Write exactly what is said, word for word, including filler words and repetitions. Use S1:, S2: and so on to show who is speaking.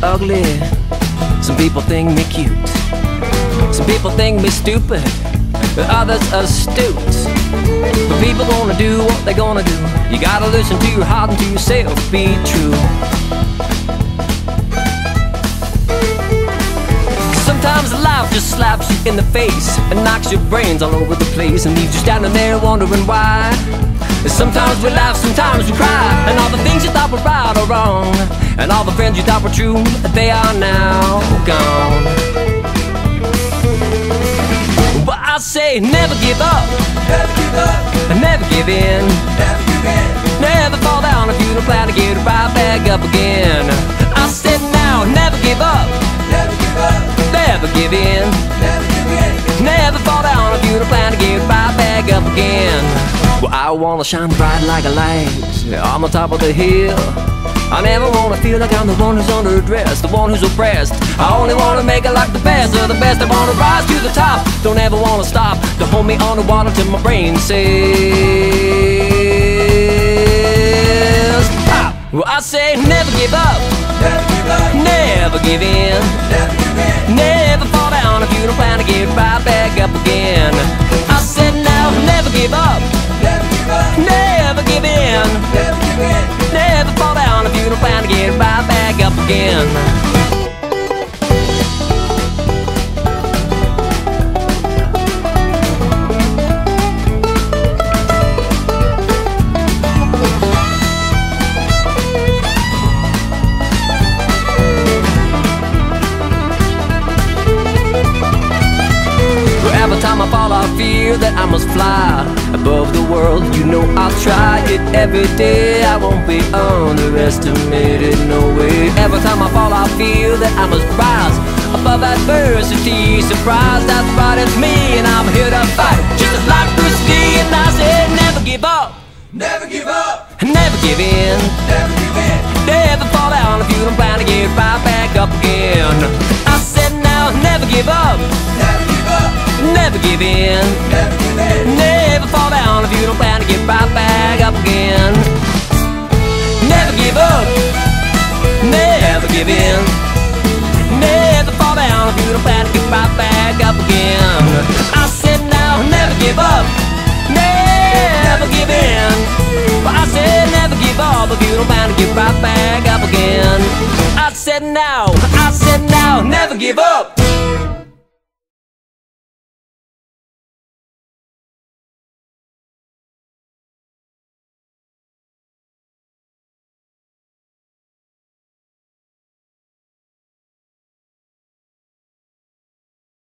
S1: ugly. Some people think me cute. Some people think me stupid, but others astute. But people gonna do what they gonna do. You gotta listen to your heart and to yourself, be true. Sometimes life just slaps you in the face and knocks your brains all over the place and leaves you standing there wondering why. And sometimes we laugh, sometimes we cry, and all the things you thought were right are wrong, and all the friends you thought were true, they are now gone. But I say never give up,
S2: Never give up,
S1: and never give in.
S2: never give in,
S1: Never fall down if you don't plan to get right back up again. I said now, never give up,
S2: never give up,
S1: never give in.
S2: never give in.
S1: Never fall down if you don't plan to get right back up again. Well, I wanna shine bright like a light on the top of the hill. I never wanna feel like I'm the one who's underdressed, the one who's oppressed. I only wanna make it like the best of the best. I wanna rise to the top, don't ever wanna stop to hold me underwater till my brain says pop. Well, I say never give up,
S2: Never give up,
S1: never give in.
S2: never give in,
S1: Never fall down if you don't plan to get right back up again. I said now, never give up,
S2: never give up,
S1: never give in.
S2: never give in.
S1: Never fall down if you don't plan to get right back up again. Every time I fall, I fear that I must fly above the world. You know I'll try it every day. I won't be underestimated, no way. Every time I fall, I feel that I must rise above adversity. Surprise, that's right, it's me, and I'm here to fight just as life risky. And I said never give up,
S2: Never give up,
S1: never give in.
S2: never give in,
S1: Never fall down if you don't plan to get right back up again. I said now, never give up,
S2: never give up,
S1: never give in.
S2: never give in.
S1: Never fall down if you don't plan to get right back up again. Never give up, never give in. Never fall down if you don't plan to get right back up again. I said now, never give up, never give in. But I said never give up if you don't plan to get right back up again. I said now, I said now, never give up.